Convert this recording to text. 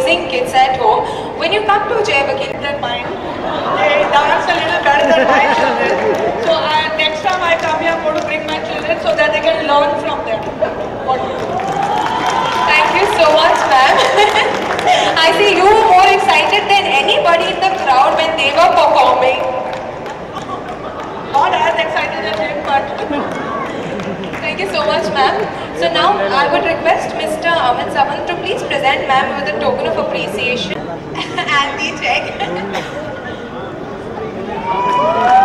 amazing kids at home. When you come to Jai Vakil, Than mine. They dance a little better than my children. So next time I come here, I'm going to bring my children so that they can learn from them what to do. thank you so much, ma'am. I see you were more excited than anybody in the crowd when they were performing. Not as excited as him, but Thank you so much, ma'am. So now I would request Mr. Amit Sawant to please present ma'am with a token of appreciation and the check.